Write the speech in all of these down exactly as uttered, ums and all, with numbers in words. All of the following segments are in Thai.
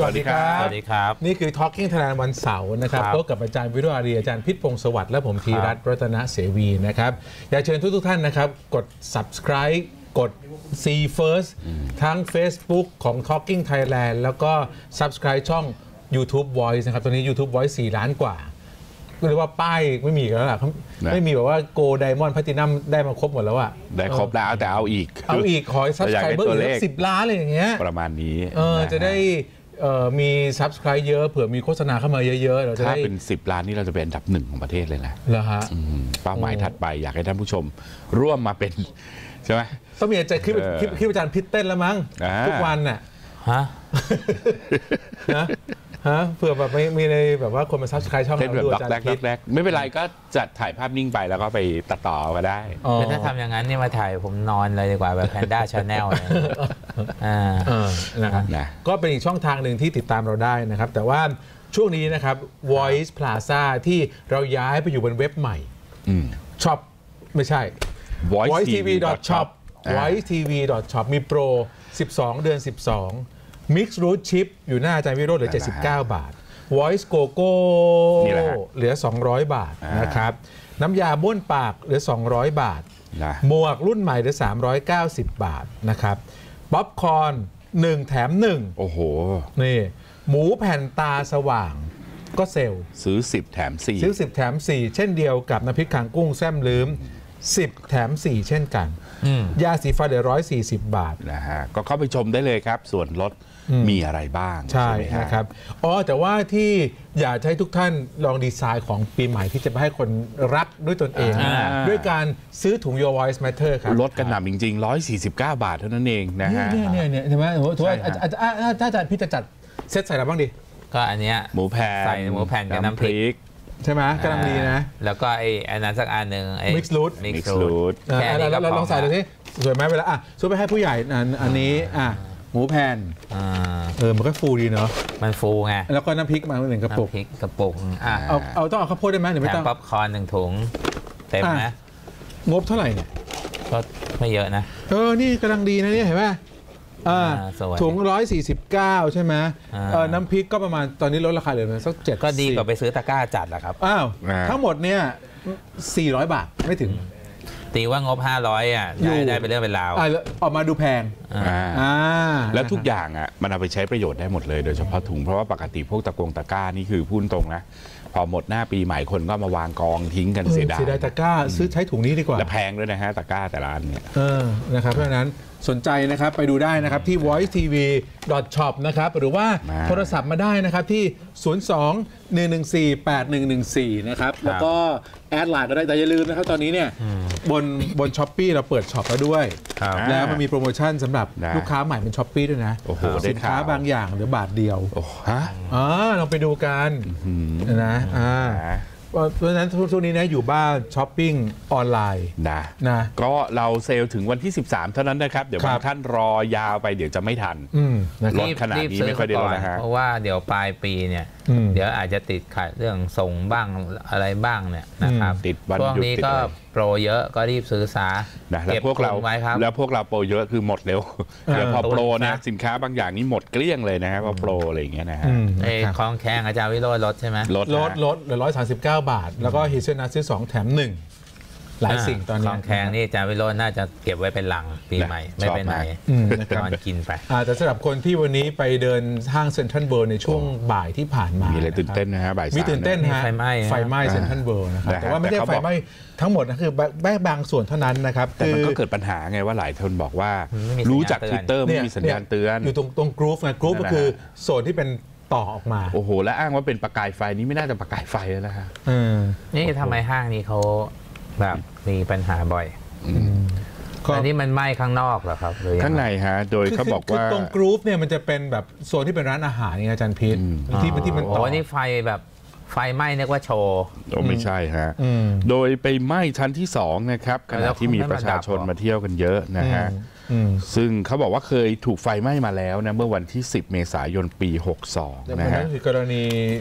สวัสดีครับสวัสดีครับนี่คือ Talking Thailand วันเสาร์นะครับพบกับอาจารย์วิโรจน์อารีอาจารย์พิษพงศ์สวัสดิ์และผมธีรัตน์รัตนเสวีนะครับอยากเชิญทุกทุกท่านนะครับกด Subscribe กด See First ทั้ง Facebook ของ Talking Thailand แล้วก็ Subscribe ช่อง YouTube Voice นะครับตอนนี้ YouTube Voice สี่ล้านกว่าเรียกว่าป้ายไม่มีแล้วล่ะไม่มีแบบว่าโกลไดมอนด์แพลตินัมได้มาครบหมดแล้วอะได้ครบแล้วแต่เอาอีกเอาอีกขอ Subscriber อีกสิบล้านเลยอย่างเงี้ยประมาณนี้เออจะได้มี Subscribe เยอะเผื่อมีโฆษณาเข้ามาเยอะๆเราจะได้ถ้าเป็นสิบล้านนี่เราจะเป็นอันดับหนึ่งของประเทศเลยนะเหรอฮะเป้าหมายถัดไปอยากให้ท่านผู้ชมร่วมมาเป็นใช่ไหมต้องมีอาจารย์คลิปคลิปอาจารย์พิษเต้นแล้วมั้งทุกวันน่ะฮะฮะฮะเผื่อแบบไม่มีในแบบว่าคนมาซับสไครต์ช่องเราดูอาจารย์พิษไม่เป็นไรก็จัดถ่ายภาพนิ่งไปแล้วก็ไปตัดต่อก็ได้แต่ถ้าทำอย่างนั้นนี่มาถ่ายผมนอนเลยดีกว่าแบบแพนด้าชาแนลเลยอ่านะครับก็เป็นอีกช่องทางหนึ่งที่ติดตามเราได้นะครับแต่ว่าช่วงนี้นะครับ Voice Plaza ที่เราย้ายไปอยู่บนเว็บใหม่ช็อปไม่ใช่ voice t v dot shop voice t v dot shop มีโปรสิบสองเดือนสิบสองMix Root Chip อยู่หน้าอาจารย์วิโรจน์เหลือเจ็ดสิบเก้าบาท Voice Coco เหลือสองร้อยบาทนะครับน้ำยาบ้วนปากเหลือสองร้อยบาทหมวกรุ่นใหม่เหลือสามร้อยเก้าสิบบาทนะครับป๊อปคอร์นหนึ่งแถมหนึ่งโอ้โหนี่หมูแผ่นตาสว่างก็เซลซื้อสิบแถมสี่ซื้อสิบแถมสี่เช่นเดียวกับน้ำพริกข่างกุ้งแซมลืมสิบแถมสี่เช่นกันยาสีฟันเหลือหนึ่งร้อยสี่สิบบาทนะฮะก็เข้าไปชมได้เลยครับส่วนลดมีอะไรบ้างใช่นะครับอ๋อแต่ว่าที่อยากให้ทุกท่านลองดีไซน์ของปีใหม่ที่จะให้คนรักด้วยตนเองด้วยการซื้อถุง Your Voice Matter ครับลดกันหนาจริงๆหนึ่งร้อยสี่สิบเก้าบาทเท่านั้นเองนะฮะเนี่ยเนี่ยเนี่ยใช่ไหมถือว่าถ้าอาจารย์พี่จะจัดเซตใส่อะไรบ้างดิก็อันเนี้ยหมูแผ่นใส่หมูแผ่นกับน้ำพริกใช่ไหมกำลังดีนะแล้วก็ไอ้อันนั้นสักอันหนึ่งไอ้ Mix Root Mix Root แค่นี้เราลองใส่ดูสิสวยไหมเวลาอ่ะช่วยไปให้ผู้ใหญ่อันนี้อ่ะหมูแผ่นเออมันก็ฟูดีเนาะมันฟูไงแล้วก็น้ำพริกมาหนึ่งกระปุกน้ำพริกกระปุกอ่ะเอาเอาต้องเอาข้าวโพดได้ไหมหรือไม่ต้องป๊อปคอร์นหนึ่งถุงเต็มนะงบเท่าไหร่เนี่ยก็ไม่เยอะนะเออนี่กำลังดีนะเนี่ยเห็นไหมถุงร้อยสี่สิบเก้าใช่ไหมน้ำพริกก็ประมาณตอนนี้ลดราคาเหลือสักเจ็ดก็ดีกว่าไปซื้อตะกร้าจัดแหละครับอ้าวทั้งหมดเนี่ยสี่ร้อยบาทไม่ถึงตีว่างบห้าร้อยอ่ะได้ได้ไปเรื่องเป็นราวออกมาดูแพงแล้วทุกอย่างอ่ะมันเอาไปใช้ประโยชน์ได้หมดเลยโดยเฉพาะถุงเพราะว่าปกติพวกตะกงตะกร้านี่คือพูดตรงนะพอหมดหน้าปีใหม่คนก็มาวางกองทิ้งกันเสียดายเสียดายตะกร้าซื้อใช้ถุงนี้ดีกว่าและแพงด้วยนะฮะตะกร้าแต่ละอันเนี่ยนะครับเพราะฉะนั้นสนใจนะครับไปดูได้นะครับที่ voice t v dot shop นะครับหรือว่าโทรศัพท์มาได้นะครับที่ศูนย์ สอง หนึ่ง หนึ่ง สี่ แปด หนึ่ง หนึ่ง สี่นะครับแล้วก็แอดไลน์ก็ได้แต่อย่าลืมนะครับตอนนี้เนี่ยบนบน Shopee เราเปิดช็อปแล้วด้วยแล้วมันมีโปรโมชั่นสำหรับลูกค้าใหม่เป็น Shopee ด้วยนะสินค้าบางอย่างเหลือบาทเดียวอ๋อลองไปดูกันนะอ่าเพราะฉะนั้นช่วงนี้นะอยู่บ้านช้อปปิ้งออนไลน์นะนะก็เราเซลล์ถึงวันที่สิบสามเท่านั้นนะครับเดี๋ยวบางท่านรอยาวไปเดี๋ยวจะไม่ทันลดขนาดนี้ไม่ค่อยได้ลดนะฮะเพราะว่าเดี๋ยวปลายปีเนี่ยเดี๋ยวอาจจะติดขัดเรื่องส่งบ้างอะไรบ้างเนี่ยนะครับติดวันช่วงนี้ก็โปรเยอะก็รีบซื้อซะเก็บพวกเราไว้ครับแล้วพวกเราโปรเยอะคือหมดเร็วเดี๋ยวพอโปรนะสินค้าบางอย่างนี้หมดเกลี้ยงเลยนะครับพอโปรอะไรอย่างเงี้ยนะฮะไอ้คลองแคงอาจารย์วิโรจน์ลดใช่ไหมลดลดลดเหลือร้อยสามสิบเก้าบาทแล้วก็ฮิเซนัทซื้อสองแถมหนึ่งหลายสิ่งตอนนี้คลองแคงนี่อาจารย์วิโรจน์น่าจะเก็บไว้เป็นหลังปีใหม่ไม่ไปไหนนอนกินไปแต่สำหรับคนที่วันนี้ไปเดินห้างเซ็นทรัลเวิลด์ในช่วงบ่ายที่ผ่านมามีอะไรตื่นเต้นนะฮะบ่ายสามมีตื่นเต้นฮะไฟไหม้ไฟไหม้เซ็นทรัลเวิลด์นะครับแต่ว่าไม่ได้ไฟไหม้ทั้งหมดนะคือแค่บางส่วนเท่านั้นนะครับแต่มันก็เกิดปัญหาไงว่าหลายคนบอกว่ารู้จัก Twitter ไม่มีสัญญาณเตือนอยู่ตรงตรงกรุ๊ปไงกรุ๊ปก็คือโซนที่เป็นต่อออกมาโอ้โหและอ้างว่าเป็นประกายไฟนี้ไม่น่าจะประกายไฟแล้วนะฮะนี่ทำไมห้างนี้เขาแบบมีปัญหาบ่อยอันนี้มันไหม้ข้างนอกเหรอครับข้างในฮะโดยเขาบอกว่าตรงกรุ๊ปเนี่ยมันจะเป็นแบบโซนที่เป็นร้านอาหารนี่อาจารย์พีทที่ที่มันโอ้นี่ไฟแบบไฟไหม้นึกว่าโชว์ไม่ใช่ฮะโดยไปไหม้ชั้นที่สองนะครับขณะที่มีประชาชนมาเที่ยวกันเยอะนะฮะซึ่งเขาบอกว่าเคยถูกไฟไหม้มาแล้วนะเมื่อวันที่สิบเมษายนปีหกสิบสองนะฮะนั่นคือกรณี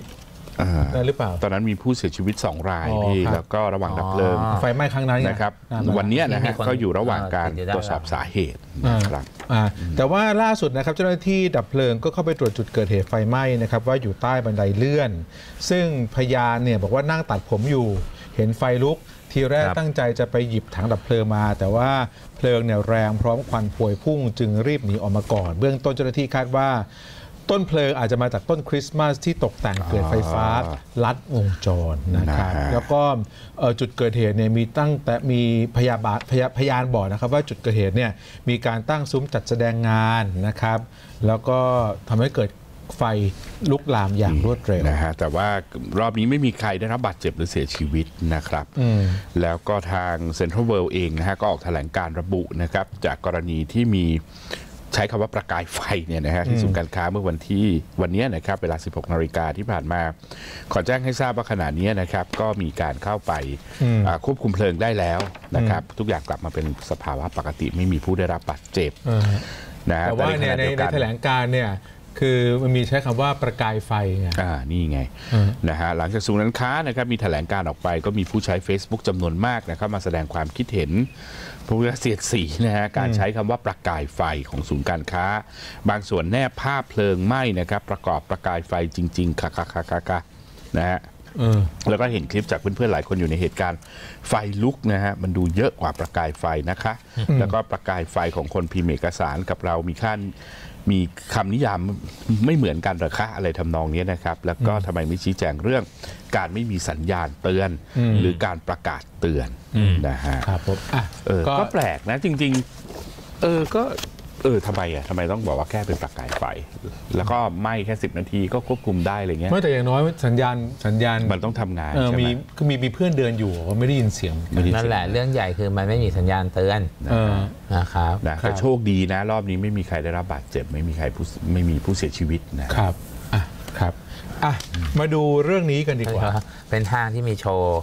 ได้หรือเปล่าตอนนั้นมีผู้เสียชีวิตสองรายพี่แล้วก็ระหว่างดับเพลิงไฟไหม้ครั้งนั้นนะครับวันนี้นะฮะก็อยู่ระหว่างการตรวจสอบสาเหตุนะครับแต่ว่าล่าสุดนะครับเจ้าหน้าที่ดับเพลิงก็เข้าไปตรวจจุดเกิดเหตุไฟไหม้นะครับว่าอยู่ใต้บันไดเลื่อนซึ่งพยานเนี่ยบอกว่านั่งตัดผมอยู่เห็นไฟลุกทีแรกตั้งใจจะไปหยิบถังดับเพลิงมาแต่ว่าเพลิงเนี่ยแรงพร้อมควันพวยพุ่งจึงรีบหนีออกมาก่อนเบื้องต้นเจ้าหน้าที่คาดว่าต้นเพลิงอาจจะมาจากต้นคริสต์มาสที่ตกแต่งเกิดไฟฟ้าลัดวงจรนะครับแล้วก็จุดเกิดเหตุเนี่ยมีตั้งแต่มีพยาบาลพยานบอกนะครับว่าจุดเกิดเหตุเนี่ยมีการตั้งซุ้มจัดแสดงงานนะครับแล้วก็ทำให้เกิดไฟลุกลามอย่างรวดเร็วนะฮะแต่ว่ารอบนี้ไม่มีใครได้รับบาดเจ็บหรือเสียชีวิตนะครับแล้วก็ทางเซ็นทรัลเวิลด์เองนะฮะก็ออกแถลงการระบุนะครับจากกรณีที่มีใช้คำว่าประกายไฟเนี่ยนะฮะที่ศูนย์การค้าเมื่อวันที่วันนี้นะครับเวลา สิบหกนาฬิกาที่ผ่านมาขอแจ้งให้ทราบว่าขณะนี้นะครับก็มีการเข้าไปควบคุมเพลิงได้แล้วนะครับทุกอย่างกลับมาเป็นสภาวะปกติไม่มีผู้ได้รับบาดเจ็บนะแต่ว่าเนี่ยในแถลงการเนี่ยคือมันมีใช้คำว่าประกายไฟไงอ่านี่ไงนะฮะหลังจากศูนย์การค้านะครับมีแถลงการออกไปก็มีผู้ใช้ Facebook จำนวนมากนะครับมาแสดงความคิดเห็นผู้เสียดสีนะฮะการใช้คำว่าประกายไฟของศูนย์การค้าบางส่วนแนบภาพเพลิงไหม้นะครับประกอบประกายไฟจริงๆค่ะค่ะค่ะค่ะนะฮะแล้วก็เห็นคลิปจากเพื่อนๆหลายคนอยู่ในเหตุการณ์ไฟลุกนะฮะมันดูเยอะกว่าประกายไฟนะคะแล้วก็ประกายไฟของคนพิมพ์เอกสารกับเรามีขั้นมีคำนิยามไม่เหมือนกันหรอคะอะไรทำนองนี้นะครับแล้วก็ทำไมไม่ชี้แจงเรื่องการไม่มีสัญญาณเตือนหรือการประกาศเตือนนะฮะครับผมเออก็แปลกนะจริงๆเออก็เออทำไมอ่ะทำไมต้องบอกว่าแค่เป็นประกายไฟแล้วก็ไหม้แค่สิบนาทีก็ควบคุมได้อะไรเงี้ยไม่แต่อย่างน้อยสัญญาณสัญญาณมันต้องทำงานใช่ไหมมีก็มีมีเพื่อนเดินอยู่ว่าไม่ได้ยินเสียงนั่นแหละเรื่องใหญ่คือมันไม่มีสัญญาณเตือนนะครับแต่โชคดีนะรอบนี้ไม่มีใครได้รับบาดเจ็บไม่มีใครผู้ไม่มีผู้เสียชีวิตนะครับอ่ะครับอ่ะมาดูเรื่องนี้กันดีกว่าเป็นห้างที่มีโชว์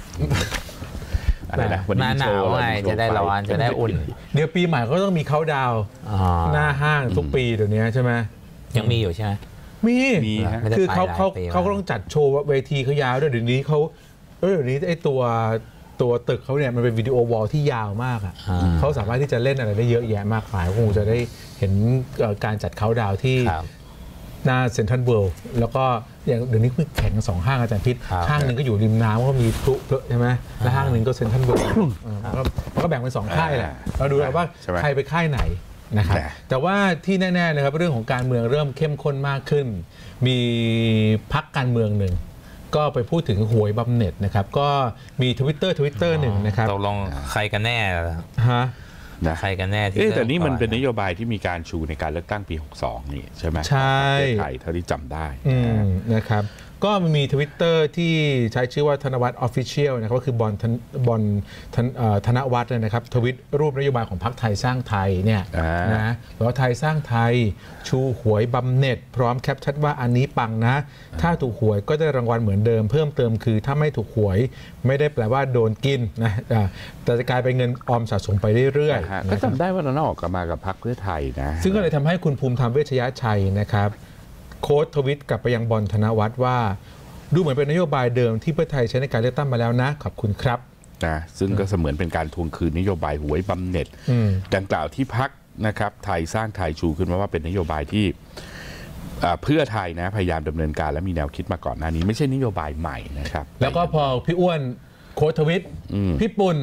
อะไรนะวันนี้หนาวไงจะได้ร้อนจะได้อุ่นเดี๋ยวปีใหม่ก็ต้องมีเค้าดาวหน้าห้างทุกปีเดี๋ยวนี้ใช่ไหมยังมีอยู่ใช่ไหมมีคือเขาเขาเขาก็ต้องจัดโชว์เวทีเขายาวด้วยเดี๋ยวนี้เขาเดี๋ยวนี้ไอ้ตัวตัวตึกเขาเนี่ยมันเป็นวิดีโอวอลที่ยาวมากอ่ะเขาสามารถที่จะเล่นอะไรได้เยอะแยะมากมายคงจะได้เห็นการจัดเค้าดาวที่หน้าเซ็นทรัลเวิลด์แล้วก็อย่างเดี๋ยวนี้แข่งสองห้างอาจารย์พิษห้างหนึ่งก็อยู่ริมน้ำก็มีพลุใช่ไหมแล้วห้างหนึ่งก็เซ็นทรัลเวิลด์มันก็แบ่งเป็นสองค่ายแหละเราดูว่าใครไปค่ายไหนนะครับแต่ว่าที่แน่ๆนะครับเรื่องของการเมืองเริ่มเข้มข้นมากขึ้นมีพรรคการเมืองหนึ่งก็ไปพูดถึงหวยบำเหน็จนะครับก็มีทวิตเตอร์ทวิตเตอร์หนึ่งนะครับตกลงใครกันแน่ฮะนะใครกันแน่ที่แต่นี่มันเป็นนโยบายที่มีการชูในการเลือกตั้งปีหกสิบสองนี่ใช่ไหมใช่ไทยเท่าที่จำได้นะครับก็มีทวิตเตอร์ที่ใช้ชื่อว่าธนวัฒน์ออฟฟิเชียลนะครับก็คือบอลบอลธนวัฒน์นะครับทวิตรูปนโยบายของพรรคไทยสร้างไทยเนี่ยนะบอกว่าไทยสร้างไทยชูหวยบำเหน็จพร้อมแคปชั่นว่าอันนี้ปังนะถ้าถูกหวยก็ได้รางวัลเหมือนเดิมเพิ่มเติมคือถ้าไม่ถูกหวยไม่ได้แปลว่าโดนกินนะแต่จะกลายเป็นเงินออมสะสมไปเรื่อยๆก็จำได้ว่าเราออกมากับพรรคเพื่อไทยนะซึ่งก็เลยทำให้คุณภูมิธรรมเวชยชัยนะครับโค้ดทวิตกลับไปยังบอลธนวัฒน์ว่าดูเหมือนเป็นนโยบายเดิมที่เพื่อไทยใช้ในการเลือกตั้งมาแล้วนะขอบคุณครับนะซึ่งก็เสมือนเป็นการทวงคืนนโยบายหวยบำเหน็จดังกล่าวที่พรรคนะครับไทยสร้างไทยชูขึ้นมาว่าเป็นนโยบายที่เพื่อไทยนะพยายามดำเนินการและมีแนวคิดมาก่อนหน้านี้ไม่ใช่นโยบายใหม่นะครับแล้วก็พอพี่อ้วนโค้ดทวิตพี่ปุ่น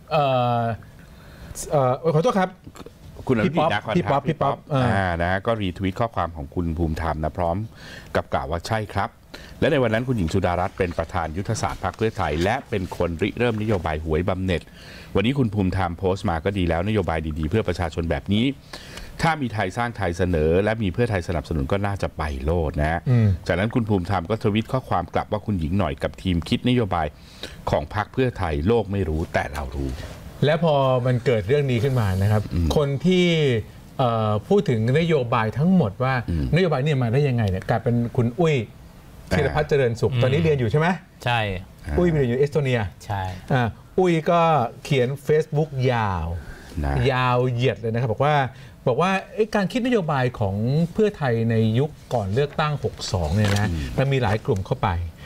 ขอโทษครับคุณอนุทินนะพี่ป๊อปพี่ป๊อปนะก็รีทวิตข้อความของคุณภูมิธรรมนะพร้อมกับกล่าวว่าใช่ครับและในวันนั้นคุณหญิงสุดารัตน์เป็นประธานยุทธศาสตร์พรรคเพื่อไทยและเป็นคนริเริ่มนโยบายหวยบำเหน็จวันนี้คุณภูมิธรรมโพสต์มาก็ดีแล้วนโยบายดีๆเพื่อประชาชนแบบนี้ถ้ามีไทยสร้างไทยเสนอและมีเพื่อไทยสนับสนุนก็น่าจะไปโลดนะจากนั้นคุณภูมิธรรมก็ทวิตข้อความกลับว่าคุณหญิงหน่อยกับทีมคิดนโยบายของพรรคเพื่อไทยโลกไม่รู้แต่เรารู้และพอมันเกิดเรื่องนี้ขึ้นมานะครับคนที่พูดถึงนโยบายทั้งหมดว่านโยบายนี่มาได้ยังไงเนี่ยกลายเป็นคุณอุ้ยธีรพัฒน์เจริญสุขตอนนี้เรียนอยู่ใช่ไหมใช่อุ้ยเรียนอยู่เอสโตเนียใช่อุ้ยก็เขียน Facebook ยาวยาวเหยียดเลยนะครับบอกว่าบอกว่าการคิดนโยบายของเพื่อไทยในยุคก่อนเลือกตั้งหกสิบสองเนี่ยนะมันมีหลายกลุ่มเข้าไป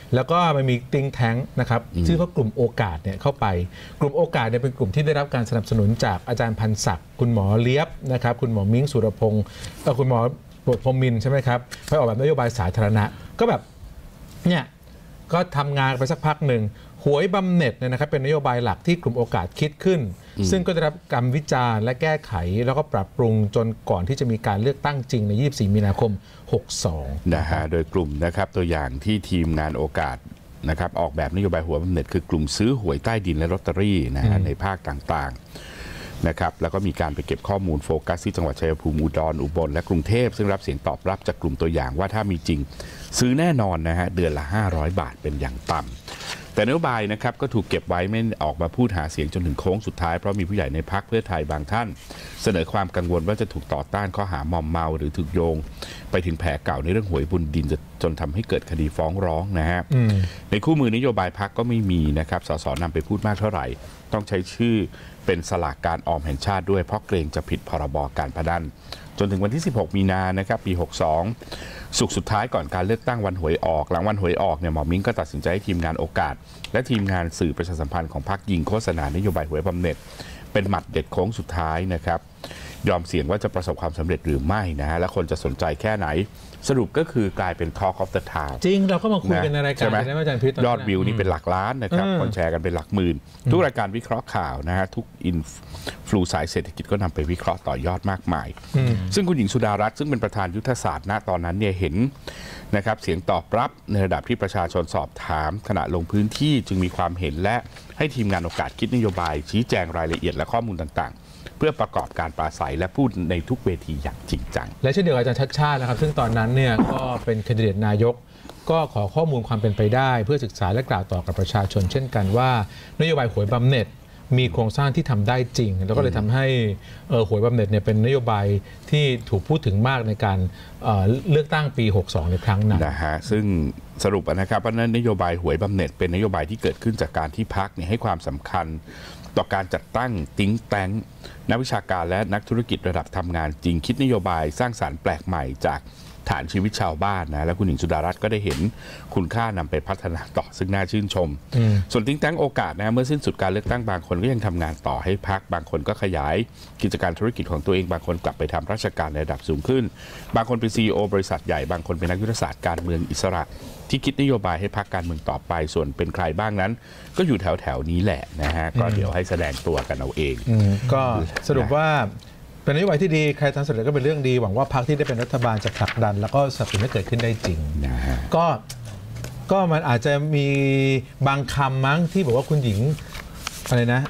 แล้วก็มันมีติงแท้งนะครับชื่อว่ากลุ่มโอกาสเนี่ยเข้าไปกลุ่มโอกาสเนี่ยเป็นกลุ่มที่ได้รับการสนับสนุนจากอาจารย์พันศักดิ์คุณหมอเลียบนะครับคุณหมอมิ้งสุรพงศ์คุณหมอพรหมินทร์ใช่ไหมครับไปออกแบบนโยบายสาธารณะก็แบบเนี่ยก็ทำงานไปสักพักหนึ่งหวยบำเหน็จเนี่ยนะครับเป็นนโยบายหลักที่กลุ่มโอกาสคิดขึ้นซึ่งก็ได้รับการวิจารณ์และแก้ไขแล้วก็ปรับปรุงจนก่อนที่จะมีการเลือกตั้งจริงในยี่สิบสี่มีนาคมหกสองนะฮะโดยกลุ่มนะครับตัวอย่างที่ทีมงานโอกาสนะครับออกแบบนโยบายหวยบำเหน็จคือกลุ่มซื้อหวยใต้ดินและลอตเตอรี่นะฮะในภาคต่างๆนะครับแล้วก็มีการไปเก็บข้อมูลโฟกัสที่จังหวัดชัยภูมิอุดรอุบลและกรุงเทพซึ่งรับเสียงตอบรับจากกลุ่มตัวอย่างว่าถ้ามีจริงซื้อแน่นอนนะฮะเดือนละห้าร้อยบาทเป็นอย่างต่ำแต่นโยบายนะครับก็ถูกเก็บไว้ไม่ออกมาพูดหาเสียงจนถึงโค้งสุดท้ายเพราะมีผู้ใหญ่ในพรรคเพื่อไทยบางท่านเสนอความกังวลว่าจะถูกต่อต้านข้อหามอมเมาหรือถูกโยงไปถึงแผลเก่าในเรื่องหวยบุญดินจนทำให้เกิดคดีฟ้องร้องนะฮะในคู่มือนโยบายพรรคก็ไม่มีนะครับสสนำไปพูดมากเท่าไหร่ต้องใช้ชื่อเป็นสลากการออมแห่งชาติด้วยเพราะเกรงจะผิดพรบการพนันจนถึงวันที่สิบหกมีนานะครับปีหกสองสุกสุดท้ายก่อนการเลือกตั้งวันหวยออกหลังวันหวยออกเนี่ยหมอมิ้งก็ตัดสินใจให้ทีมงานโอกาสและทีมงานสื่อประชาสัมพันธ์ของพรรคยิงโฆษณานโยบายหวยบำเหน็จเป็นหมัดเด็ดโค้งสุดท้ายนะครับยอมเสี่ยงว่าจะประสบความสำเร็จหรือไม่นะฮะและคนจะสนใจแค่ไหนสรุปก็คือกลายเป็น Talk of the Town จริงเราก็มาคุยกันในรายการนะอาจารย์พิษยอดวิวนี่เป็นหลักล้านนะครับคนแชร์กันเป็นหลักหมื่นทุกรายการวิเคราะห์ข่าวนะฮะทุกอินฟลูสายเศรษฐกิจก็นำไปวิเคราะห์ต่อยอดมากมายซึ่งคุณหญิงสุดารัตน์ซึ่งเป็นประธานยุทธศาสตร์ณตอนนั้นเนี่ยเห็นนะครับเสียงตอบรับในระดับที่ประชาชนสอบถามขณะลงพื้นที่จึงมีความเห็นและให้ทีมงานโอกาสคิดนโยบายชี้แจงรายละเอียดและข้อมูลต่างๆเพื่อประกอบการปราศัยและพูดในทุกเวทีอย่างจริงจังและเช่นเดียวกับอาจารย์ชัชชาตินะครับซึ่งตอนนั้นเนี่ยก็เป็นแคนดิเดตนายกก็ขอข้อมูลความเป็นไปได้เพื่อศึกษาและกล่าวต่อกับประชาชนเช่นกันว่านโยบายหวยบำเหน็จมีโครงสร้างที่ทำได้จริงแล้วก็เลยทำให้หวยบำเหน็จเนี่ยเป็นนโยบายที่ถูกพูดถึงมากในการเลือกตั้งปีหกสองในครั้งนั้นนะฮะซึ่งสรุปนะครับว่านโยบายหวยบำเหน็จเป็นนโยบายที่เกิดขึ้นจากการที่พรรคเนี่ยให้ความสำคัญต่อการจัดตั้งthink tankนักวิชาการและนักธุรกิจระดับทำงานจริงคิดนโยบายสร้างสรรค์แปลกใหม่จากฐานชีวิตชาวบ้านนะและคุณหญิงสุดารัตน์ก็ได้เห็นคุณค่านำไปพัฒนาต่อซึ่งน่าชื่นชมส่วนthink tankโอกาสนะเมื่อสิ้นสุดการเลือกตั้งบางคนก็ยังทำงานต่อให้พรรคบางคนก็ขยายกิจการธุรกิจของตัวเองบางคนกลับไปทำราชการในระดับสูงขึ้นบางคนเป็น ซี อี โอ บริษัทใหญ่บางคนเป็นนักยุทธศาสตร์การเมืองอิสระที่คิดนโยบายให้พรรคการเมืองต่อไปส่วนเป็นใครบ้างนั้นก็อยู่แถวแถวนี้แหละนะฮะก็เดี๋ยวให้แสดงตัวกันเอาเองก็สรุปว่าเป็นนโยบายที่ดีใครทำสำเร็จก็เป็นเรื่องดีหวังว่าพรรคที่ได้เป็นรัฐบาลจะผลักดันแล้วก็สนับสนุนให้เกิดขึ้นได้จริงก็ก็มันอาจจะมีบางคำมั้งที่บอกว่าคุณหญิงอะไรนะ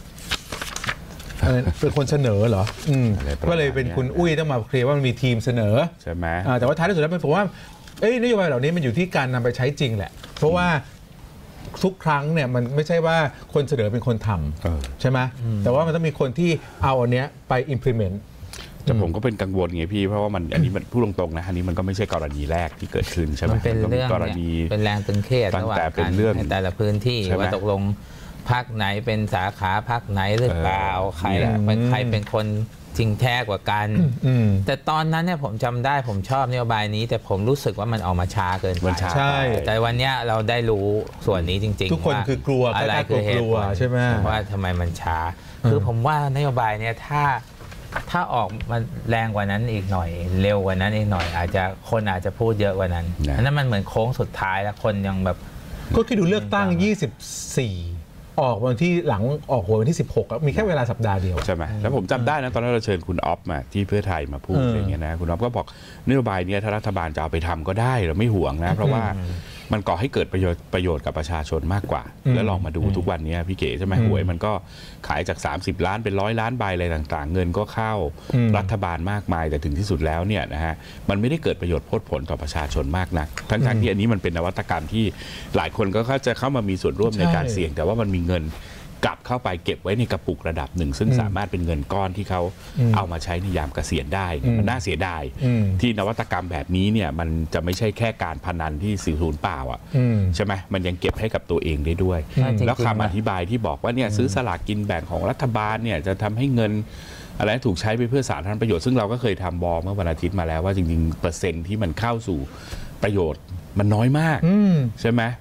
เป็นคนเสนอเหรอก็เลยเป็นคุณอุ้ยต้องมาเคลียร์ว่ามันมีทีมเสนอใช่ไหมแต่ว่าท้ายที่สุดแล้วเป็นผมว่าเอ้ยนโยบายเหล่านี้มันอยู่ที่การนำไปใช้จริงแหละเพราะว่าทุกครั้งเนี่ยมันไม่ใช่ว่าคนเสนอเป็นคนทำใช่ไหมแต่ว่ามันต้องมีคนที่เอาอันเนี้ยไป implement แต่ผมก็เป็นกังวลไงพี่เพราะว่ามันอันนี้มันพูดตรงๆนะอันนี้มันก็ไม่ใช่กรณีแรกที่เกิดขึ้นใช่ไหมมันเป็นเรื่องกรณีเป็นแรงตึงเครียดระหว่างการในแต่ละพื้นที่ว่าตกลงพรรคไหนเป็นสาขาพรรคไหนหรือเปล่าใครเป็นใครเป็นคนจริงแท้กว่ากันแต่ตอนนั้นเนี่ยผมจำได้ผมชอบนโยบายนี้แต่ผมรู้สึกว่ามันออกมาช้าเกินไปใช่แต่วันนี้เราได้รู้ส่วนนี้จริงๆทุกคนคือกลัวอะไรคือเหตุผลใช่ไหมว่าทำไมมันช้าคือผมว่านโยบายเนี่ยถ้าถ้าออกมาแรงกว่านั้นอีกหน่อยเร็วกว่านั้นอีกหน่อยอาจจะคนอาจจะพูดเยอะกว่านั้นอันนั้นมันเหมือนโค้งสุดท้ายแล้วคนยังแบบก็คิดดูเลือกตั้งยี่สิบสี่ออกวันที่หลังออกหัววันที่สิบหกมีแค่เวลาสัปดาห์เดียวใช่ไหมแล้วผมจำได้นะตอนนั้นเราเชิญคุณอ๊อฟมาที่เพื่อไทยมาพูดอย่างเงี้ยนะคุณอ๊อฟก็บอกนโยบายนี้ถ้ารัฐบาลจะเอาไปทำก็ได้เราไม่ห่วงนะเพราะว่ามันก่อให้เกิดประโยชน์ประโยชน์กับประชาชนมากกว่าแล้วลองมาดูทุกวันนี้พี่เก๋ใช่ไหมหวยมันก็ขายจากสามสิบล้านเป็นร้อยล้านใบอะไรต่างๆเงินก็เข้ารัฐบาลมากมายแต่ถึงที่สุดแล้วเนี่ยนะฮะมันไม่ได้เกิดประโยชน์โพดผลต่อประชาชนมากนักทั้งๆที่อันนี้มันเป็นนวัตกรรมที่หลายคนก็จะเข้ามามีส่วนร่วมในการเสี่ยงแต่ว่ามันมีเงินกลับเข้าไปเก็บไว้ในกระปุกระดับหนึ่งซึ่งสามารถเป็นเงินก้อนที่เขาเอามาใช้ในยามเกษียณได้มันน่าเสียดายที่นวัตกรรมแบบนี้เนี่ยมันจะไม่ใช่แค่การพนันที่สื่อสูญเปล่าอ่ะใช่ไหมมันยังเก็บให้กับตัวเองได้ด้วยแล้วคำอธิบายที่บอกว่าเนี่ยซื้อสลากกินแบ่งของรัฐบาลเนี่ยจะทำให้เงินอะไรถูกใช้ไปเพื่อสาธารณประโยชน์ซึ่งเราก็เคยทำบอเมื่อวันอาทิตย์มาแล้วว่าจริงๆเปอร์เซ็นต์ที่มันเข้าสู่ประโยชน์มันน้อยมากใช่ไหม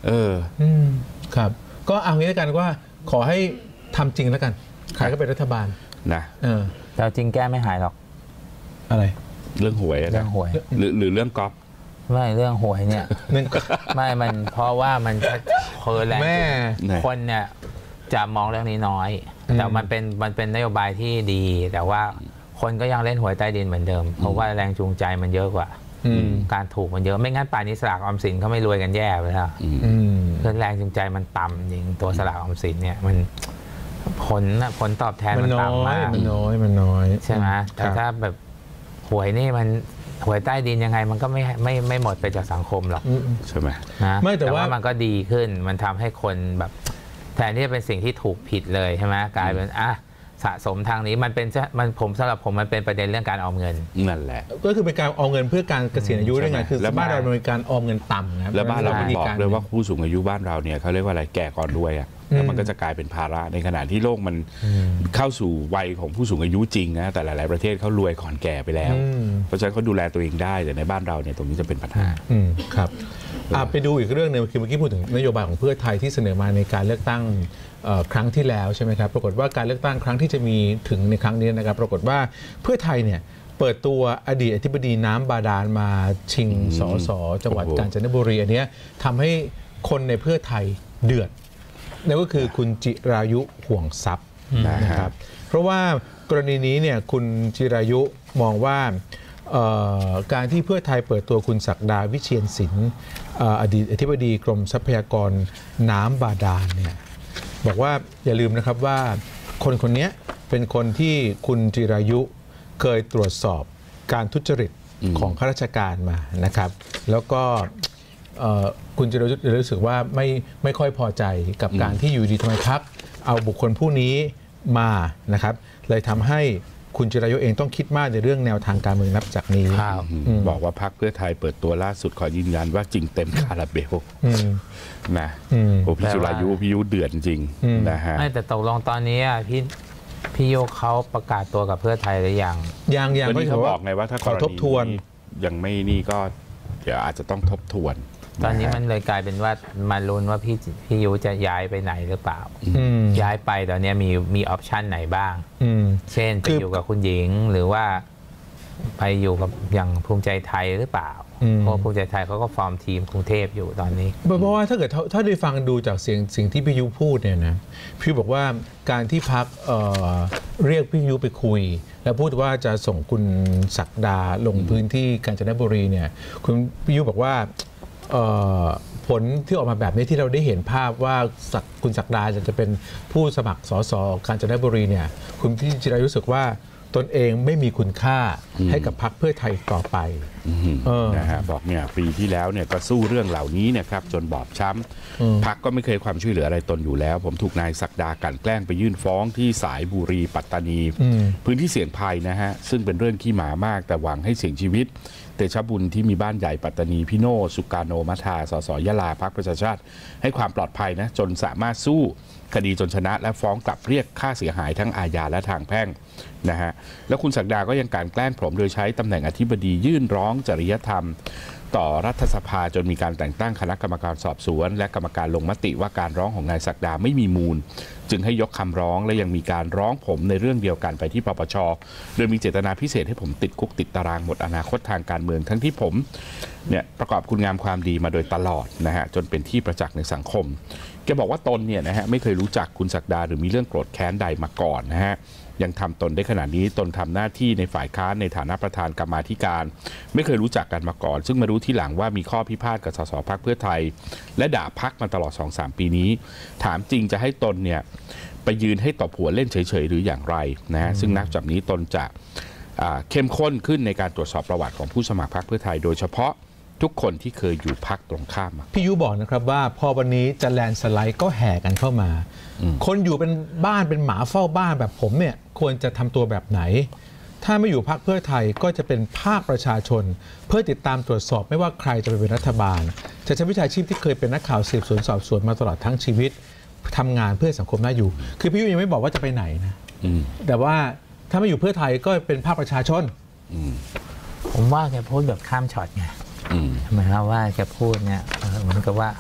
เอออืมครับก็เอางี้แล้วกันว่าขอให้ทำจริงแล้วกันใครก็เป็นรัฐบาลนะเออแต่จริงแก้ไม่หายหรอกอะไรเรื่องหวยเรื่องหวยหรือหรือเรื่องก๊อฟไม่เรื่องหวยเนี่ยไม่มันเพราะว่ามันเพลินแรงคนเนี่ยจะมองเรื่องนี้น้อยแต่มันเป็นมันเป็นนโยบายที่ดีแต่ว่าคนก็ยังเล่นหวยใต้ดินเหมือนเดิมเพราะว่าแรงจูงใจมันเยอะกว่าการถูกมันเยอะไม่งั้นป่านนี้สลากออมสินเขาไม่รวยกันแย่ไปแล้วเรื่องแรงจูงใจมันต่ำจริงตัวสลากออมสินเนี่ยมันผลผลตอบแทนมันต่ำมากมันน้อยมันน้อยใช่ไหมแต่ถ้าแบบหวยนี่มันหวยใต้ดินยังไงมันก็ไม่ไม่ไม่หมดไปจากสังคมหรอกใช่ไหมนะไม่แต่ว่ามันก็ดีขึ้นมันทำให้คนแบบแทนที่จะเป็นสิ่งที่ถูกผิดเลยใช่ไหมกลายเป็นอ่ะสะสมทางนี้มันเป็นมันผมสำหรับผมมันเป็นประเด็นเรื่องการออมเงินนั่นแหละก็คือเป็นการออมเงินเพื่อการเกษียณอายุได้ไงคือบ้านเราเป็นการออมเงินต่ำนะแล้วบ้านเราบอกเลยว่าผู้สูงอายุบ้านเราเนี่ยเขาเรียกว่าอะไรแก่ก่อนรวยอ่ะแล้วมันก็จะกลายเป็นภาระในขณะที่โลกมันเข้าสู่วัยของผู้สูงอายุจริงนะแต่หลายๆประเทศเขารวยก่อนแก่ไปแล้วเพราะฉะนั้นเขาดูแลตัวเองได้แต่ในบ้านเราเนี่ยตรงนี้จะเป็นปัญหาครับไปดูอีกเรื่องนึงคือเมื่อกี้พูดถึงนโยบายของเพื่อไทยที่เสนอมาในการเลือกตั้งครั้งที่แล้วใช่ไหมครับปรากฏว่าการเลือกตั้งครั้งที่จะมีถึงในครั้งนี้นะครับปรากฏว่าเพื่อไทยเนี่ยเปิดตัวอดีตอธิบดีน้ำบาดาลมาชิงสสจังหวัดกาญจนบุรีอันนี้ทำให้คนในเพื่อไทยเดือดนั่นก็คือคุณจิรายุห่วงทรัพย์นะครับเพราะว่ากรณีนี้เนี่ยคุณจิรายุมองว่าการที่เพื่อไทยเปิดตัวคุณศักดาวิเชียรศิลป์อดีตอธิบดีกรมทรัพยากรน้ำบาดาลเนี่ยบอกว่าอย่าลืมนะครับว่าคนคนนี้เป็นคนที่คุณจิรายุเคยตรวจสอบการทุจริตของข้าราชการมานะครับแล้วก็คุณจิรายุรู้สึกว่าไม่ไม่ค่อยพอใจกับการที่อยู่ดีทำไมพรรคเอาบุคคลผู้นี้มานะครับเลยทำให้คุณจิรายุเองต้องคิดมากในเรื่องแนวทางการเมืองนับจากนี้บอกว่าพรรคเพื่อไทยเปิดตัวล่าสุดขอยืนยันว่าจริงเต็มคาราเบลนะโอ้พี่จิรายุพี่ยุเดือดจริงนะฮะไม่แต่ตกลงตอนนี้พี่พี่โยเขาประกาศตัวกับเพื่อไทยหรือยังยังยังไม่เขาบอกไงว่าถ้าขอทบทวนยังไม่นี่ก็เดี๋ยวอาจจะต้องทบทวนตอนนี้มันเลยกลายเป็นว่ามาลุ้นว่าพี่พี่ยุจะย้ายไปไหนหรือเปล่าย้ายไปตอนนี้มีมีออปชันไหนบ้างเช่นไปอยู่กับคุณหญิงหรือว่าไปอยู่กับอย่างภูมิใจไทยหรือเปล่าเพราะภูมิใจไทยเขาก็ฟอร์มทีมกรุงเทพอยู่ตอนนี้เพราะว่าถ้าเกิดถ้าได้ฟังดูจากเสียงสิ่งที่พี่ยุพูดเนี่ยนะพี่บอกว่าการที่พรรค เอ่อ เรียกพี่ยุไปคุยแล้วพูดว่าจะส่งคุณศักดาลงพื้นที่กาญจนบุรีเนี่ยคุณพี่ยุบอกว่าผลที่ออกมาแบบนี้ที่เราได้เห็นภาพว่าคุณศักดาจะเป็นผู้สมัครสสกาญจนบุรีเนี่ยคุณพี่จิรายุรู้สึกว่าตนเองไม่มีคุณค่าให้กับพรรคเพื่อไทยต่อไปนะฮะบอกเนี่ยปีที่แล้วเนี่ยก็สู้เรื่องเหล่านี้นะครับจนบอบช้ำพรรคก็ไม่เคยความช่วยเหลืออะไรตนอยู่แล้วผมถูกนายศักดากลั่นแกล้งไปยื่นฟ้องที่สายบุรีปัตตานีพื้นที่เสี่ยงภัยนะฮะซึ่งเป็นเรื่องขี้หมามากแต่หวังให้เสี่ยงชีวิตเตชะบุญที่มีบ้านใหญ่ปัตตานีพี่โนสุกาโนมัทาสสยะลาพรรคประชาชาติให้ความปลอดภัยนะจนสามารถสู้คดีจนชนะและฟ้องกลับเรียกค่าเสียหายทั้งอาญาและทางแพ่งนะฮะแล้วคุณศักดาก็ยังการแกล้งผมโดยใช้ตำแหน่งอธิบดียื่นร้องจริยธรรมต่อรัฐสภาจนมีการแต่งตั้งคณะกรรมการสอบสวนและกรรมการลงมติว่าการร้องของนายศักดาไม่มีมูลจึงให้ยกคำร้องและยังมีการร้องผมในเรื่องเดียวกันไปที่ปปช.โดยมีเจตนาพิเศษให้ผมติดคุกติดตารางหมดอนาคตทางการเมืองทั้งที่ผมเนี่ยประกอบคุณงามความดีมาโดยตลอดนะฮะจนเป็นที่ประจักษ์ในสังคมแกบอกว่าตนเนี่ยนะฮะไม่เคยรู้จักคุณศักดาหรือมีเรื่องโกรธแค้นใดมาก่อนนะฮะยังทำตนได้ขนาดนี้ตนทำหน้าที่ในฝ่ายค้านในฐานะประธานกรรมาธิการไม่เคยรู้จักกันมาก่อนซึ่งมารู้ที่หลังว่ามีข้อพิพาทกับสสพรรคเพื่อไทยและด่าพรรคมาตลอด สองสาม ปีนี้ถามจริงจะให้ตนเนี่ยไปยืนให้ตบหัวเล่นเฉยๆหรืออย่างไรนะฮะซึ่งนับจากนี้ตนจะเข้มข้นขึ้นในการตรวจสอบประวัติของผู้สมัครพรรคเพื่อไทยโดยเฉพาะทุกคนที่เคยอยู่พรรคตรงข้ามพี่ยุบอกนะครับว่าพอวันนี้จะแลนสไลด์ก็แห่กันเข้ามาคนอยู่เป็นบ้านเป็นหมาเฝ้าบ้านแบบผมเนี่ยควรจะทำตัวแบบไหนถ้าไม่อยู่พรรคเพื่อไทยก็จะเป็นภาคประชาชนเพื่อติดตามตรวจสอบไม่ว่าใครจะไปเป็นรัฐบาลจะใช้วิชาชีพที่เคยเป็นนักข่าวสืบสวนสอบสวนมาตลอดทั้งชีวิตทำงานเพื่อสังคมน่าอยู่คือพี่ยุยังไม่บอกว่าจะไปไหนนะแต่ว่าถ้าไม่อยู่เพื่อไทยก็เป็นภาคประชาชนผมว่าแกพูดแบบข้ามช็อตไงหมายความว่าแกพูดเนี่ยเหมือนกับว่า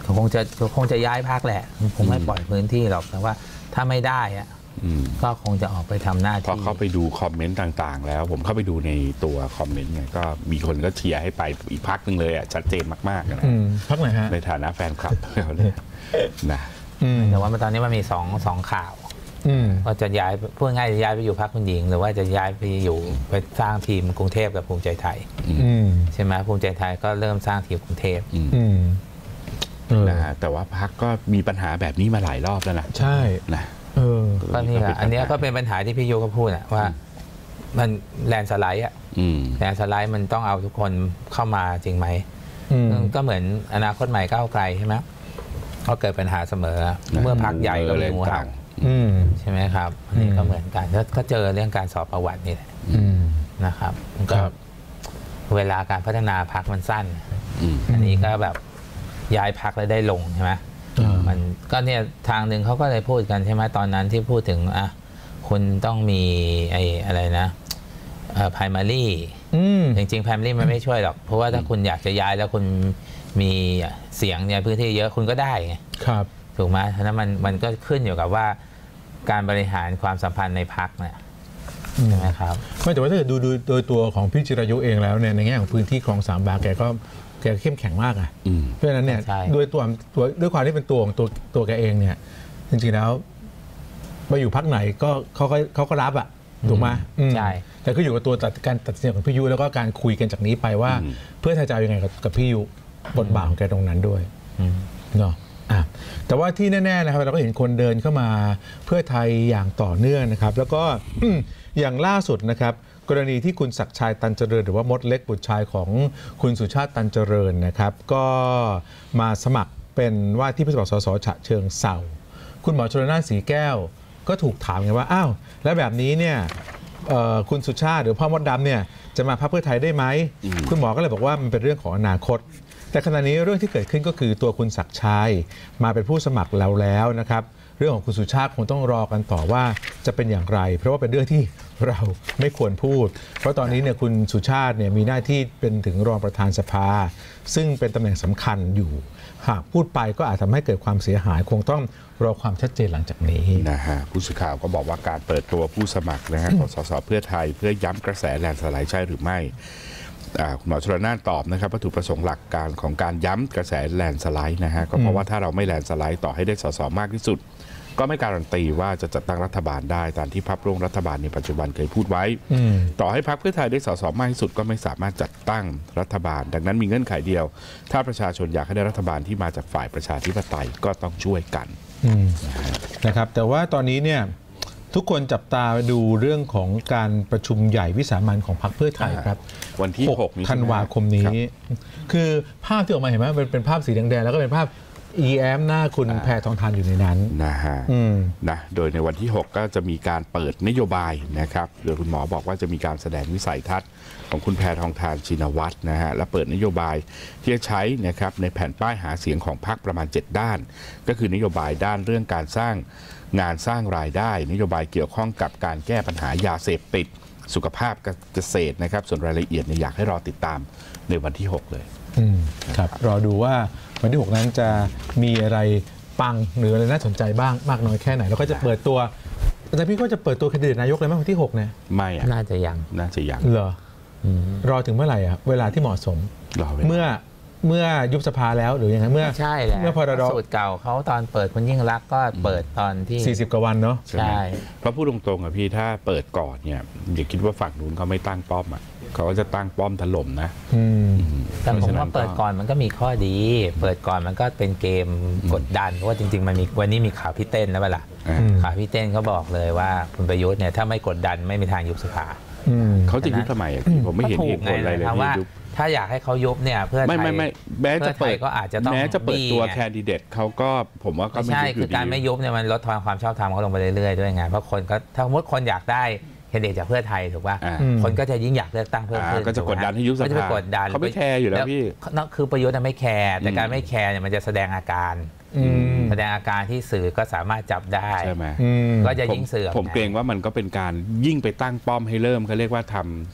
เขาคงจะคงจะย้ายพรรคแหละคงไม่ปล่อยพื้นที่หรอกแต่ว่าถ้าไม่ได้อะก็คงจะออกไปทำหน้าที่พอเข้าไปดูคอมเมนต์ต่างๆแล้วผมเข้าไปดูในตัวคอมเมนต์ไงก็มีคนก็เชียร์ให้ไปอีกพรรคนึงเลยอ่ะชัดเจนมากๆนะพรรคไหนฮะในฐานะแฟนคลับเขาเลยนะแต่ว่าตอนนี้มันมีสองสองข่าวว่าจะย้ายพูดง่ายจะย้ายไปอยู่พรรคคุณหญิงหรือว่าจะย้ายไปอยู่ไปสร้างทีมกรุงเทพกับภูมิใจไทยใช่ไหมภูมิใจไทยก็เริ่มสร้างทีมกรุงเทพนะฮะแต่ว่าพรรคก็มีปัญหาแบบนี้มาหลายรอบแล้วนะใช่นะเออก็นี่แหละอันนี้ก็เป็นปัญหาที่พี่โยก็พูดอะว่ามันแลนสไลด์อะแลนสไลด์มันต้องเอาทุกคนเข้ามาจริงไหมก็เหมือนอนาคตใหม่ก้าวไกลใช่ไหมก็เกิดปัญหาเสมอเมื่อพรรคใหญ่ก็มีงูเห่าใช่ไหมครับอันนี้ก็เหมือนกันก็เจอเรื่องการสอบประวัตินี่แหละนะครับก็เวลาการพัฒนาพรรคมันสั้นอันนี้ก็แบบย้ายพรรคแล้วได้ลงใช่ไหมมันก็เนี่ยทางหนึ่งเขาก็เลยพูดกันใช่ไหมตอนนั้นที่พูดถึงอ่ะคุณต้องมีไอ้อะไรนะเอ่อ primary จริงๆ primary มันไม่ช่วยหรอกเพราะว่าถ้าคุณอยากจะย้ายแล้วคุณมีเสียงในพื้นที่เยอะคุณก็ได้ไงครับถูกไหมฉะนั้นมันมันก็ขึ้นอยู่กับว่าการบริหารความสัมพันธ์ในพรรคเนี่ยใช่ไหมครับไม่แต่ว่าถ้าเกิดดูโดยตัวของพี่จิรายุเองแล้วเนี่ยในแง่ของพื้นที่คลองสามวาแกก็แกเข้มแข็งมากอ่ะเพราะฉะนั้นเนี่ยด้วยตัวตัวด้วยความที่เป็นตัวของตัวตัวแกเองเนี่ยจริงๆแล้วมาอยู่พรรคไหนก็เขาก็เขาก็รับอ่ะถูกไหมใช่แต่ก็อยู่กับตัวการตัดสินใจของพี่ยุแล้วก็การคุยกันจากนี้ไปว่าเพื่อไทยจะยังไงกับพี่ยุบทบาทของแกตรงนั้นด้วยเนาะอ่ะแต่ว่าที่แน่ๆนะครับเราก็เห็นคนเดินเข้ามาเพื่อไทยอย่างต่อเนื่องนะครับแล้วก็อย่างล่าสุดนะครับกรณีที่คุณศักดิ์ชัยตันเจริญหรือว่ามดเล็กบุตรชายของคุณสุชาติตันเจริญนะครับก็มาสมัครเป็นว่าที่ผู้สมัครสสฉะเชิงเทราคุณหมอชลน่านสีแก้วก็ถูกถามไงว่าอ้าวแล้วแบบนี้เนี่ยคุณสุชาติหรือพ่อมดดำเนี่ยจะมาพรรคเพื่อไทยได้ไหมคุณหมอก็เลยบอกว่ามันเป็นเรื่องของอนาคตแต่ขณะนี้เรื่องที่เกิดขึ้นก็คือตัวคุณศักดิ์ชัยมาเป็นผู้สมัครแล้วแล้วนะครับเรื่องของคุณสุชาติคงต้องรอกันต่อว่าจะเป็นอย่างไรเพราะว่าเป็นเรื่องที่เราไม่ควรพูดเพราะตอนนี้เนี่ยคุณสุชาติเนี่ยมีหน้าที่เป็นถึงรองประธานสภาซึ่งเป็นตำแหน่งสำคัญอยู่หากพูดไปก็อาจทำให้เกิดความเสียหายคงต้องรอความชัดเจนหลังจากนี้นะฮะผู้สื่อข่าวก็บอกว่าการเปิดตัวผู้สมัครนะฮะของสสเพื่อไทยเพื่อย้ำกระแสแลนด์สไลด์ใช่หรือไม่คุณหมอชลน่านตอบนะครับวัตถุประสงค์หลักการของการย้ำกระแสแลนด์สไลด์นะฮะก็เพราะว่าถ้าเราไม่แลนด์สไลด์ต่อให้ได้สสมากที่สุดก็ไม่การันตีว่าจะจัดตั้งรัฐบาลได้ตามที่พรรคร่วมรัฐบาลในปัจจุบันเคยพูดไว้ต่อให้พรรคเพื่อไทยได้สสมากที่สุดก็ไม่สามารถจัดตั้งรัฐบาลดังนั้นมีเงื่อนไขเดียวถ้าประชาชนอยากให้ได้รัฐบาลที่มาจากฝ่ายประชาธิปไตยก็ต้องช่วยกันนะครับแต่ว่าตอนนี้เนี่ยทุกคนจับตาดูเรื่องของการประชุมใหญ่วิสามัญของพรรคเพื่อไทยครับวันที่หกธันวาคมนี้คือภาพที่ออกมาเห็นไหมเป็นภาพสีแดงๆแล้วก็เป็นภาพอีแอมหน้าคุณแพทองทานอยู่ในนั้นนะฮะนะโดยในวันที่หกก็จะมีการเปิดนโยบายนะครับโดยคุณหมอบอกว่าจะมีการแสดงวิสัยทัศน์ของคุณแพทองทานชินวัตรนะฮะและเปิดนโยบายที่จะใช้นะครับในแผ่นป้ายหาเสียงของพรรคประมาณเจ็ดด้านก็คือนโยบายด้านเรื่องการสร้างงานสร้างรายได้นโยบายเกี่ยวข้องกับการแก้ปัญหายาเสพติดสุขภาพเกษตรนะครับส่วนรายละเอียดเนี่ยอยากให้รอติดตามในวันที่หกเลยครับรอดูว่าวันที่หกนั้นจะมีอะไรปังหรืออะไรน่าสนใจบ้างมากน้อยแค่ไหนแล้วก็จะเปิดตัวแต่พี่ก็จะเปิดตัวแคนดิเดตนายกเลยไหมวันที่หกเนี่ยไม่น่าจะยังน่าจะยังเหรอรอถึงเมื่อไหร่อ่ะเวลาที่เหมาะสมเมื่อเมื่อยุบสภาแล้วหรือยังไงเมื่อใช่แหละเมื่อพรดสูตรเก่าเขาตอนเปิดคุณยิ่งรักก็เปิดตอนที่สี่สิบกว่าวันเนาะใช่เพราะพูดตรงๆอ่ะพี่ถ้าเปิดก่อนเนี่ยอย่าคิดว่าฝั่งนู้นเขาไม่ตั้งป้อมอ่ะเขาก็จะตั้งป้อมถล่มนะแต่ผมว่าเปิดก่อนมันก็มีข้อดีเปิดก่อนมันก็เป็นเกมกดดันเพราะว่าจริงๆมันมีวันนี้มีข่าวพี่เต้นแล้วเปล่าข่าวพี่เต้นเขาบอกเลยว่าคุณประยุทธ์เนี่ยถ้าไม่กดดันไม่มีทางยุบสภาเขาจะยุบทำไมผมไม่เห็นเหตุผลอะไรเลยที่ยุบถ้าอยากให้เขายุบเนี่ยเพื่อไทยไม่ไม่ไม่แม้จะเปิดก็อาจจะต้องแม้จะเปิดตัวแคนดิเดตเขาก็ผมว่าก็ไม่ใช่คือการไม่ยุบเนี่ยมันลดทอนความชอบธรรมเขาลงไปเรื่อยๆด้วยไงเพราะคนก็ถ้าสมมติคนอยากได้แคนดิเดตจากเพื่อไทยถูกป่ะคนก็จะยิ่งอยากเลือกตั้งเพิ่มขึ้นก็จะกดดันให้ยุบสภาเขาไม่แคร์อยู่แล้วพี่นั่นคือประยุทธ์ไม่แคร์แต่การไม่แคร์เนี่ยมันจะแสดงอาการแสดงอาการที่สื่อก็สามารถจับได้ใช่ไหมก็จะยิ่งเสื่อมผมเกรงว่ามันก็เป็นการยิ่งไปตั้งป้อมให้เริ่มเขาเรียกว่าทำ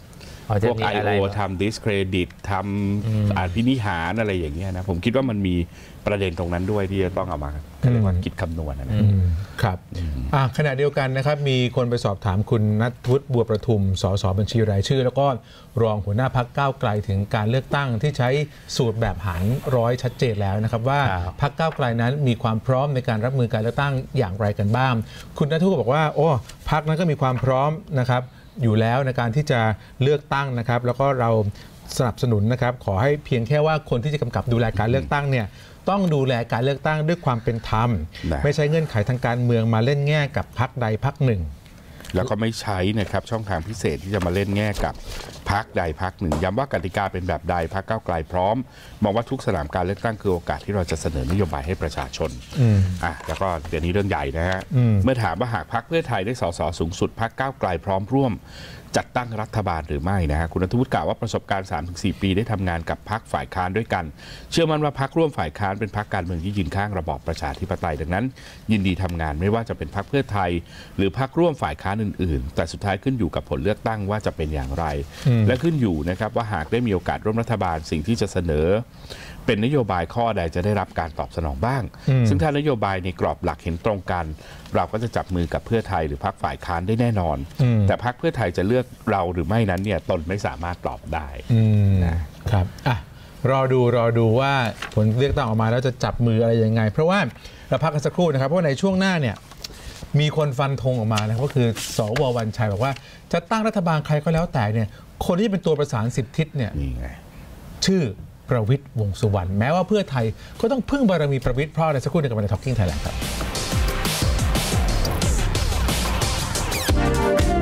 พวก ไอ โอ ทำ discredit ทำอาภินิหารอะไรอย่างเงี้ยนะผมคิดว่ามันมีประเด็นตรงนั้นด้วยที่จะต้องเอามาเรียกว่าคิดคำนวณนะครับขณะเดียวกันนะครับมีคนไปสอบถามคุณณัฐวุฒิบัวประทุมสสบัญชีรายชื่อแล้วก็รองหัวหน้าพรรคก้าวไกลถึงการเลือกตั้งที่ใช้สูตรแบบหารร้อยชัดเจนแล้วนะครับว่าพรรคก้าวไกลนั้นมีความพร้อมในการรับมือการเลือกตั้งอย่างไรกันบ้างคุณณัฐวุฒิบอกว่าโอ้พรรคนั้นก็มีความพร้อมนะครับอยู่แล้วในการที่จะเลือกตั้งนะครับแล้วก็เราสนับสนุนนะครับขอให้เพียงแค่ว่าคนที่จะกำกับดูแลการเลือกตั้งเนี่ยต้องดูแลการเลือกตั้งด้วยความเป็นธรรมไม่ใช่เงื่อนไขทางการเมืองมาเล่นแง่กับพรรคใดพรรคหนึ่งแล้วก็ไม่ใช้นะครับช่องทางพิเศษที่จะมาเล่นแง่กับพรรคใดพรรคหนึ่งย้ำว่ากติกาเป็นแบบใดพรรคก้าวไกลพร้อมมองว่าทุกสนามการเลือกตั้งคือโอกาสที่เราจะเสนอนโยบายให้ประชาชนอ่ะแล้วก็เดี๋ยวนี้เรื่องใหญ่นะฮะเมื่อถามว่าหากพรรคเพื่อไทยได้สสสูงสุดพรรคก้าวไกลพร้อมร่วมจัดตั้งรัฐบาลหรือไม่นะฮะคุณณัฐวุฒิกล่าวว่าประสบการณ์ สามถึงสี่ ปีได้ทำงานกับพรรคฝ่ายค้านด้วยกันเชื่อมั่นว่าพรรคร่วมฝ่ายค้านเป็นพรรคการเมืองที่ยืนข้างระบอบประชาธิปไตยดังนั้นยินดีทำงานไม่ว่าจะเป็นพรรคเพื่อไทยหรือพรรคร่วมฝ่ายค้านอื่นๆแต่สุดท้ายขึ้นอยู่กับผลเลือกตั้งว่าจะเป็นอย่างไรและขึ้นอยู่นะครับว่าหากได้มีโอกาสร่วมรัฐบาลสิ่งที่จะเสนอเป็นนโยบายข้อใดจะได้รับการตอบสนองบ้างซึ่งถ้านโยบายในกรอบหลักเห็นตรงกันเราก็จะจับมือกับเพื่อไทยหรือพรรคฝ่ายค้านได้แน่นอนแต่พรรคเพื่อไทยจะเลือกเราหรือไม่นั้นเนี่ยตนไม่สามารถตอบได้นะครับอ่ะรอดูรอดูว่าผลเลือกตั้งออกมาแล้วจะจับมืออะไรยังไงเพราะว่าเราพักกันสักครู่นะครับเพราะในช่วงหน้าเนี่ยมีคนฟันธงออกมานะก็คือสว.วันชัยบอกว่าจะตั้งรัฐบาลใครก็แล้วแต่เนี่ยคนที่เป็นตัวประสานสิบทิศเนี่ยชื่อประวิตรวงษ์สุวรรณแม้ว่าเพื่อไทยก็ต้องพึ่งบารมีประวิตรเพราะอะไรสักครู่ในกับใน Talking Thailand ครับ